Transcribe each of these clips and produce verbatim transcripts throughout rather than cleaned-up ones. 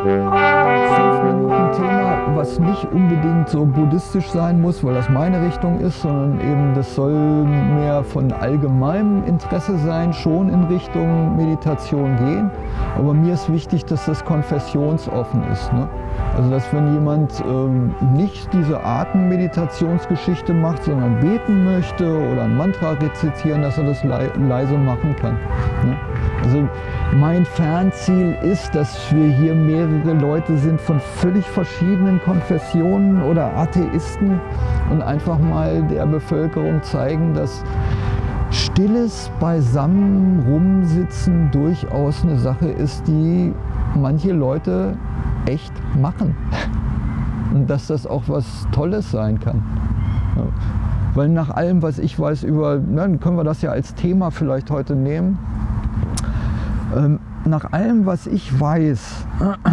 Fünf Minuten Thema, was nicht unbedingt so buddhistisch sein muss, weil das meine Richtung ist, sondern eben das soll mehr von allgemeinem Interesse sein, schon in Richtung Meditation gehen. Aber mir ist wichtig, dass das konfessionsoffen ist. Ne? Also dass wenn jemand ähm, nicht diese Atemmeditationsgeschichte macht, sondern beten möchte oder ein Mantra rezitieren, dass er das le leise machen kann. Ne? Also mein Fernziel ist, dass wir hier mehrere Leute sind von völlig verschiedenen Konfessionen oder Atheisten und einfach mal der Bevölkerung zeigen, dass stilles beisammen rumsitzen durchaus eine Sache ist, die manche Leute echt machen. Und dass das auch was Tolles sein kann. Ja. Weil nach allem, was ich weiß über, dann können wir das ja als Thema vielleicht heute nehmen, ähm, nach allem, was ich weiß,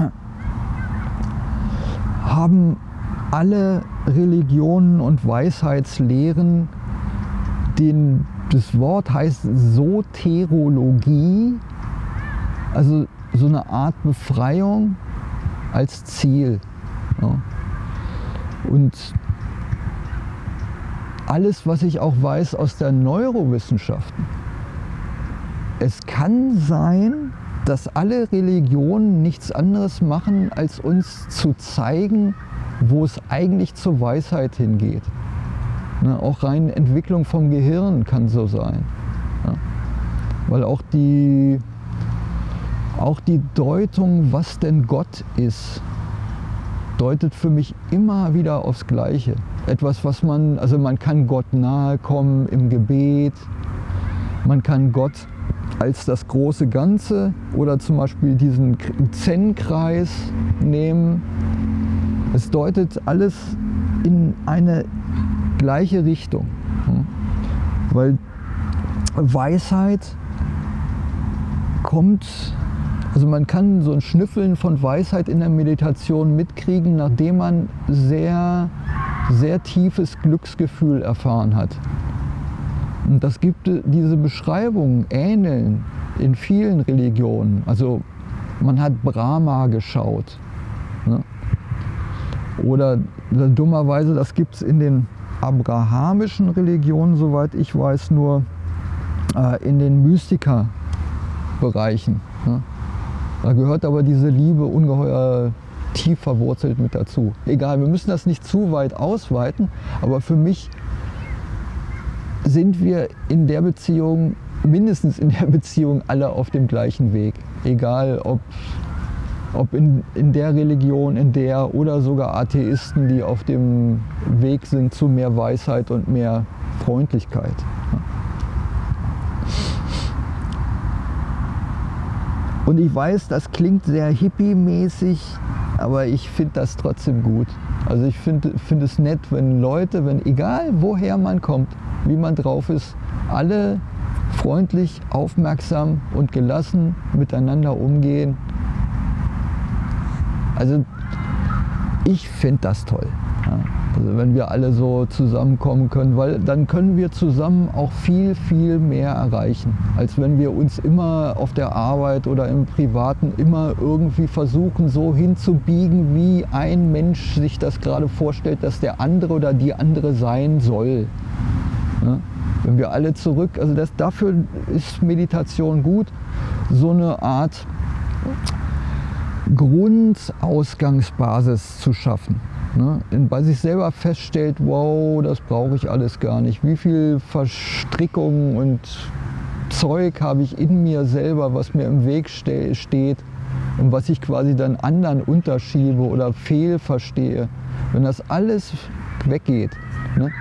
haben alle Religionen und Weisheitslehren, den, das Wort heißt Soterologie, also so eine Art Befreiung als Ziel. Ja. Und alles, was ich auch weiß aus der Neurowissenschaften, es kann sein, dass alle Religionen nichts anderes machen, als uns zu zeigen, wo es eigentlich zur Weisheit hingeht. Ne, auch rein Entwicklung vom Gehirn kann so sein. Ja. Weil auch die, auch die Deutung, was denn Gott ist, deutet für mich immer wieder aufs Gleiche. Etwas, was man, also man kann Gott nahe kommen im Gebet, man kann Gott als das große Ganze oder zum Beispiel diesen Zen-Kreis nehmen. Es deutet alles in eine gleiche Richtung. Weil Weisheit kommt, also man kann so ein Schnüffeln von Weisheit in der Meditation mitkriegen, nachdem man sehr, sehr tiefes Glücksgefühl erfahren hat. Und das gibt diese Beschreibungen, ähneln in vielen Religionen. Also man hat Brahma geschaut. Ne? Oder dummerweise, das gibt es in den abrahamischen Religionen, soweit ich weiß, nur äh, in den Mystiker-Bereichen. Ne? Da gehört aber diese Liebe ungeheuer tief verwurzelt mit dazu. Egal, wir müssen das nicht zu weit ausweiten, aber für mich sind wir in der Beziehung, mindestens in der Beziehung, alle auf dem gleichen Weg. Egal ob, ob in, in der Religion, in der oder sogar Atheisten, die auf dem Weg sind zu mehr Weisheit und mehr Freundlichkeit. Und ich weiß, das klingt sehr hippie-mäßig, aber ich finde das trotzdem gut. Also ich finde find es nett, wenn Leute, wenn egal woher man kommt, wie man drauf ist, alle freundlich, aufmerksam und gelassen miteinander umgehen. Also ich finde das toll. Ja. Also wenn wir alle so zusammenkommen können, weil dann können wir zusammen auch viel, viel mehr erreichen, als wenn wir uns immer auf der Arbeit oder im Privaten immer irgendwie versuchen, so hinzubiegen, wie ein Mensch sich das gerade vorstellt, dass der andere oder die andere sein soll. Ja, wenn wir alle zurück, also das, dafür ist Meditation gut, so eine Art Grundausgangsbasis zu schaffen. Ne? Bei sich selber feststellt, wow, das brauche ich alles gar nicht. Wie viel Verstrickungen und Zeug habe ich in mir selber, was mir im Weg ste steht und was ich quasi dann anderen unterschiebe oder fehlverstehe. Wenn das alles weggeht, ne?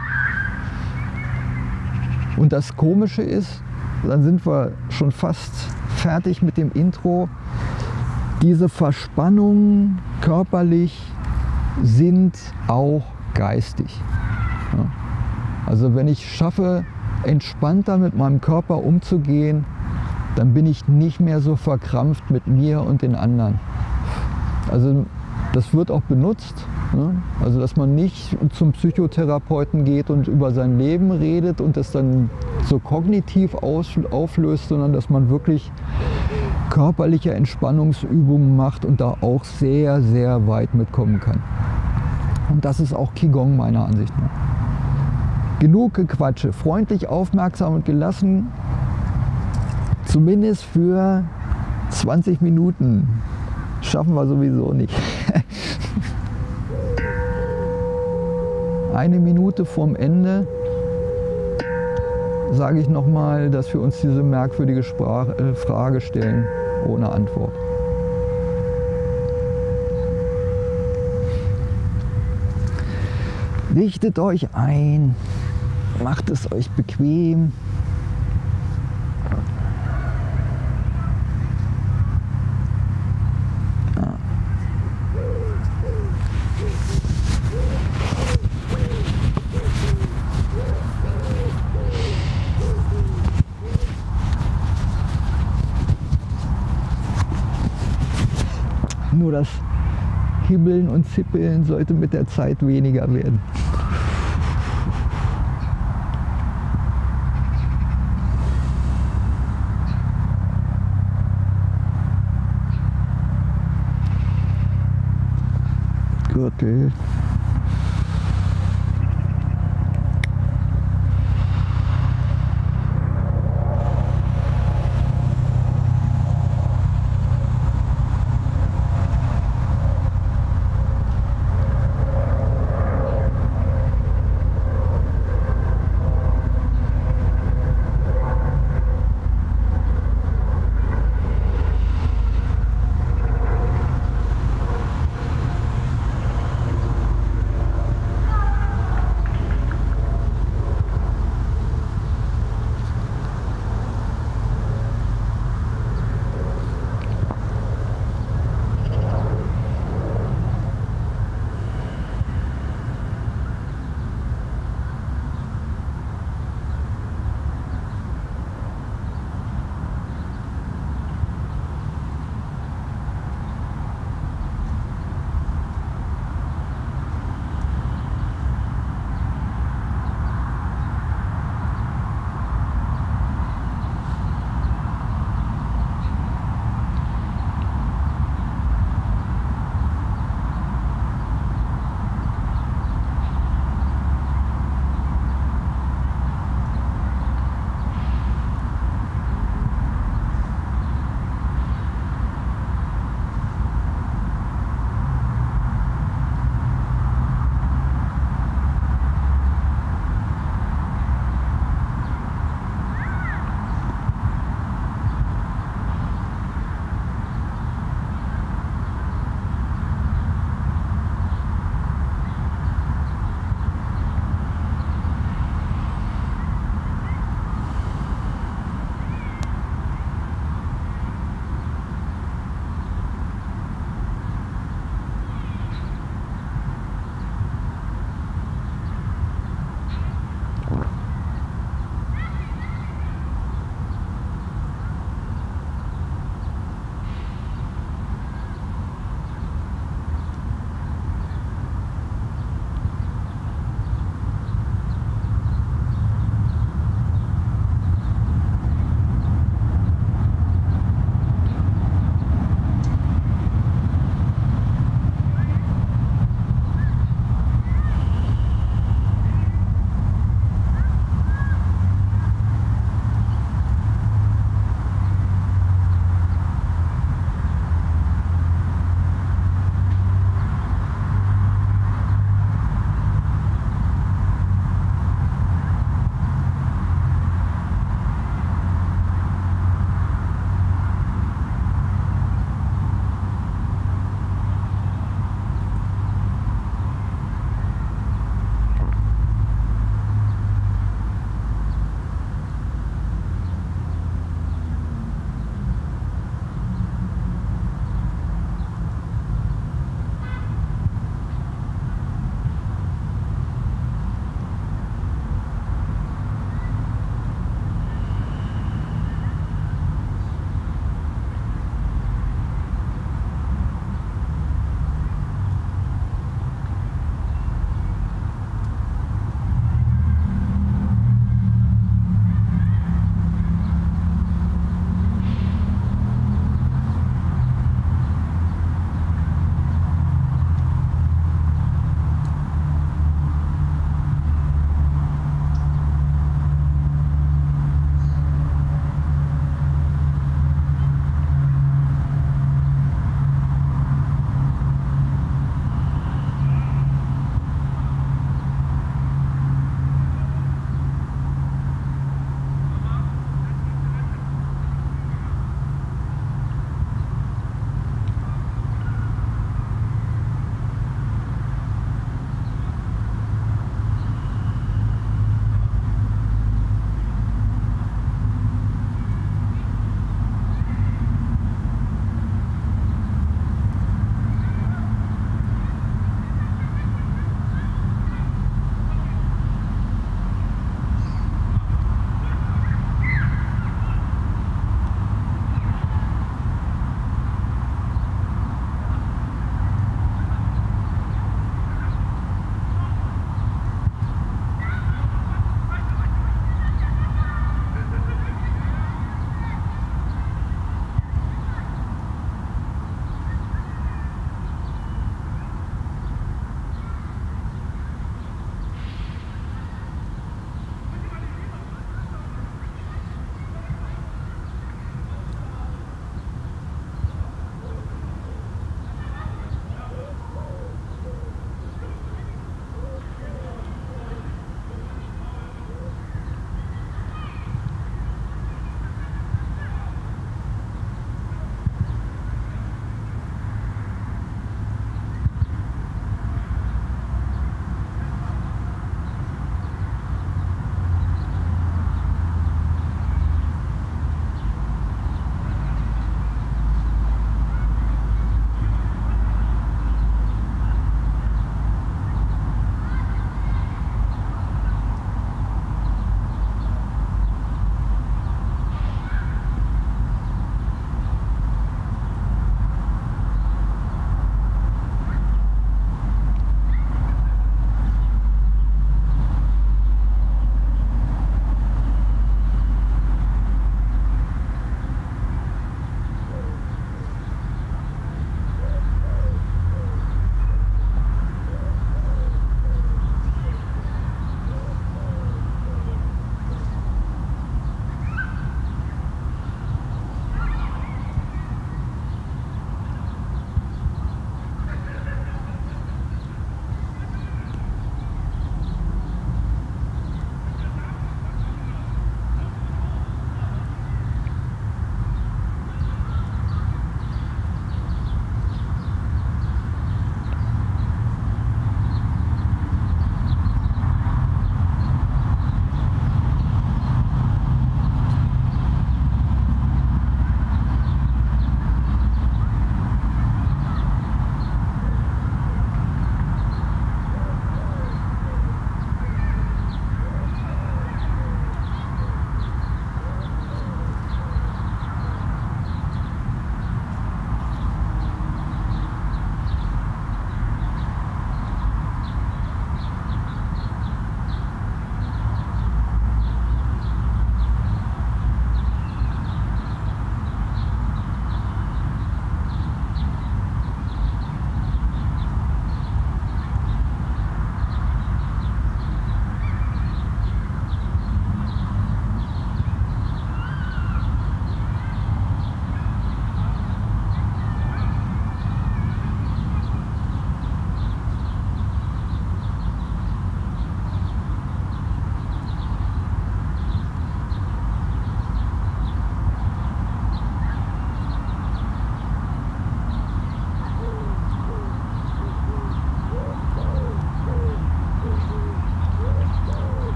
Und das Komische ist, dann sind wir schon fast fertig mit dem Intro, diese Verspannungen körperlich sind auch geistig. Ja. Also wenn ich schaffe, entspannter mit meinem Körper umzugehen, dann bin ich nicht mehr so verkrampft mit mir und den anderen. Also das wird auch benutzt. Ne? Also dass man nicht zum Psychotherapeuten geht und über sein Leben redet und das dann so kognitiv auflöst, sondern dass man wirklich körperliche Entspannungsübungen macht und da auch sehr, sehr weit mitkommen kann. Und das ist auch Qigong meiner Ansicht nach. Genug Gequatsche, freundlich, aufmerksam und gelassen, zumindest für zwanzig Minuten. Schaffen wir sowieso nicht. Eine Minute vorm Ende sage ich nochmal, dass wir uns diese merkwürdige Sprache, äh, Frage stellen, ohne Antwort. Richtet euch ein, macht es euch bequem. Nur das Hibbeln und Zippeln sollte mit der Zeit weniger werden. Gürtel.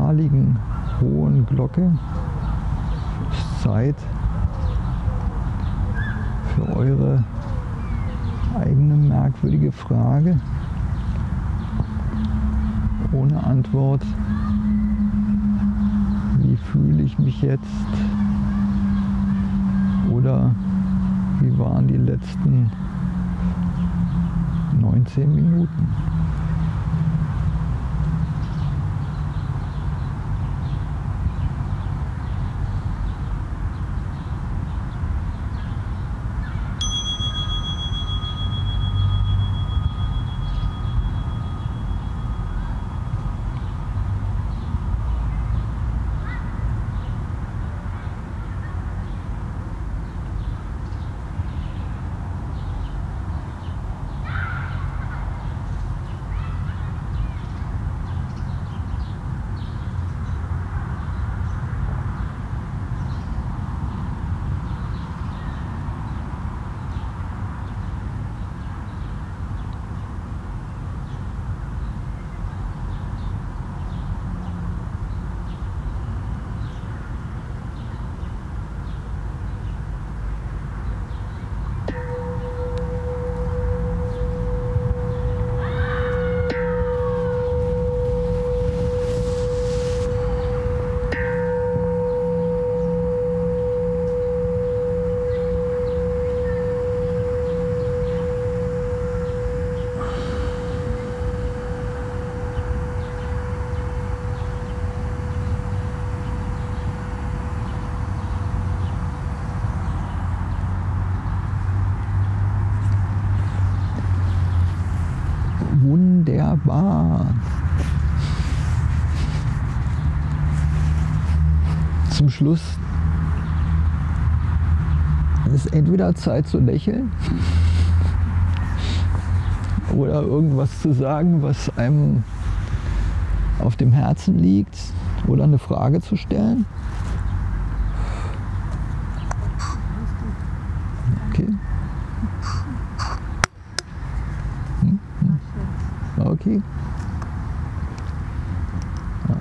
adligen hohen Glocke. Es ist Zeit für eure eigene merkwürdige Frage. Ohne Antwort. Wie fühle ich mich jetzt? Oder wie waren die letzten neunzehn Minuten? Wunderbar. Zum Schluss ist entweder Zeit zu lächeln oder irgendwas zu sagen, was einem auf dem Herzen liegt, oder eine Frage zu stellen. Okay. Okay. Ja.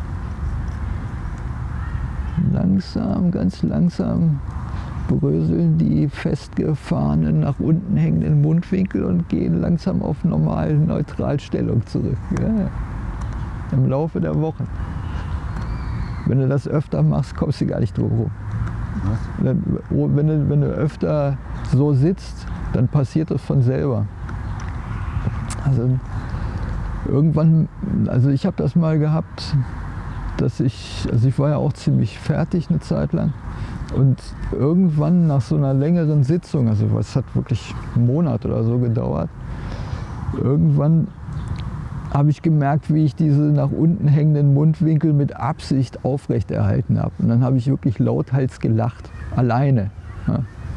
Langsam, ganz langsam bröseln die festgefahrenen, nach unten hängenden Mundwinkel und gehen langsam auf normale Neutralstellung zurück. Ja. Im Laufe der Wochen. Wenn du das öfter machst, kommst du gar nicht drum rum. Was? Wenn du, wenn du öfter so sitzt, dann passiert das von selber. Also irgendwann, also ich habe das mal gehabt, dass ich, also ich war ja auch ziemlich fertig eine Zeit lang, und irgendwann nach so einer längeren Sitzung, also es hat wirklich einen Monat oder so gedauert, irgendwann habe ich gemerkt, wie ich diese nach unten hängenden Mundwinkel mit Absicht aufrechterhalten habe. Und dann habe ich wirklich lauthals gelacht, alleine. Ja.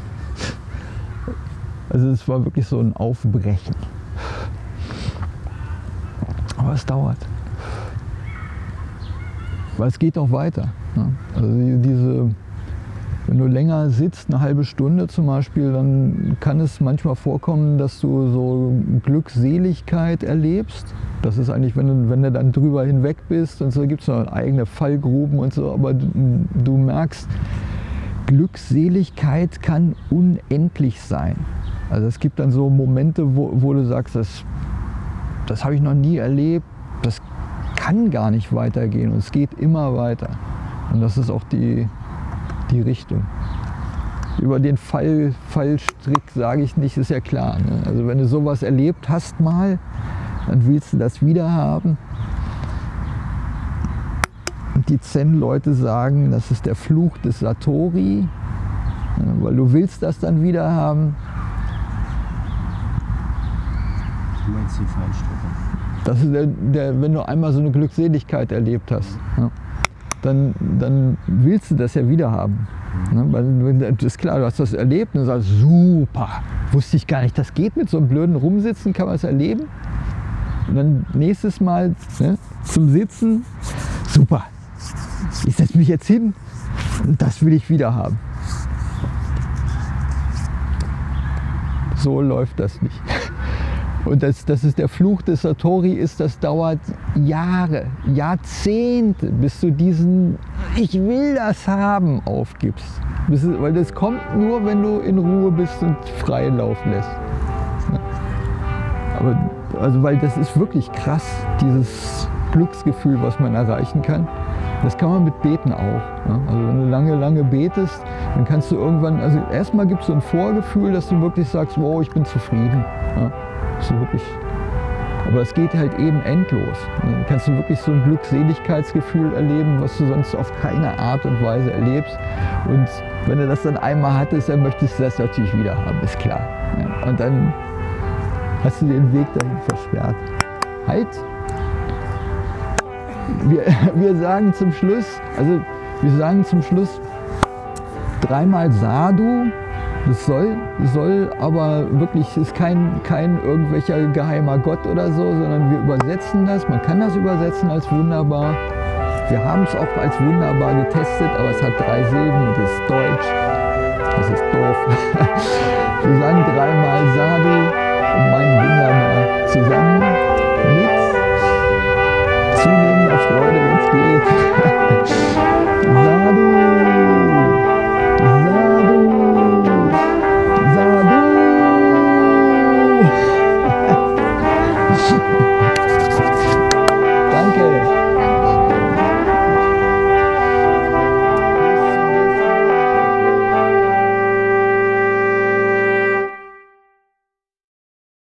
Also es war wirklich so ein Aufbrechen. Aber es dauert. Weil es geht auch weiter. Ja. Also diese, wenn du länger sitzt, eine halbe Stunde zum Beispiel, dann kann es manchmal vorkommen, dass du so Glückseligkeit erlebst. Das ist eigentlich, wenn du, wenn du dann drüber hinweg bist und so, gibt es noch eigene Fallgruben und so, aber du, du merkst, Glückseligkeit kann unendlich sein. Also es gibt dann so Momente, wo, wo du sagst, das, das habe ich noch nie erlebt, das kann gar nicht weitergehen, und es geht immer weiter. Und das ist auch die, die Richtung. Über den Fall, Fallstrick sage ich nicht, ist ja klar. Ne? Also wenn du sowas erlebt hast mal, dann willst du das wieder haben. Und die Zen-Leute sagen, das ist der Fluch des Satori, weil du willst das dann wieder haben. Du meinst die Fallstricke? Das ist der, der, wenn du einmal so eine Glückseligkeit erlebt hast, ja, dann, dann willst du das ja wieder haben. Ne? Weil das ist klar, du hast das erlebt und sagst, super, wusste ich gar nicht, das geht mit so einem blöden Rumsitzen, kann man es erleben. Und dann nächstes Mal, ne, zum Sitzen, super, ich setze mich jetzt hin und das will ich wieder haben. So läuft das nicht. Und das, das ist der Fluch des Satori, ist, das dauert Jahre, Jahrzehnte, bis du diesen "Ich will das haben" aufgibst. Bis, weil das kommt nur, wenn du in Ruhe bist und freien Lauf lässt. Aber, also, weil das ist wirklich krass, dieses Glücksgefühl, was man erreichen kann. Das kann man mit Beten auch. Ne? Also wenn du lange, lange betest, dann kannst du irgendwann, also erstmal gibt es so ein Vorgefühl, dass du wirklich sagst, wow, ich bin zufrieden. Ne? So wirklich. Aber es geht halt eben endlos. Dann kannst du wirklich so ein Glückseligkeitsgefühl erleben, was du sonst auf keine Art und Weise erlebst. Und wenn du das dann einmal hattest, dann möchtest du das natürlich wieder haben, ist klar. Ja. Und dann hast du den Weg dahin versperrt. Halt! Wir, wir sagen zum Schluss, also wir sagen zum Schluss dreimal Sadhu. Das soll, soll aber wirklich, ist kein, kein irgendwelcher geheimer Gott oder so, sondern wir übersetzen das. Man kann das übersetzen als wunderbar. Wir haben es auch als wunderbar getestet, aber es hat drei Silben und ist deutsch. Das ist doof. Wir sagen dreimal Sadhu und meinen wunderbar zusammen mit zunehmender Freude, wenn es geht. Sadhu, Sadhu. Sadhu!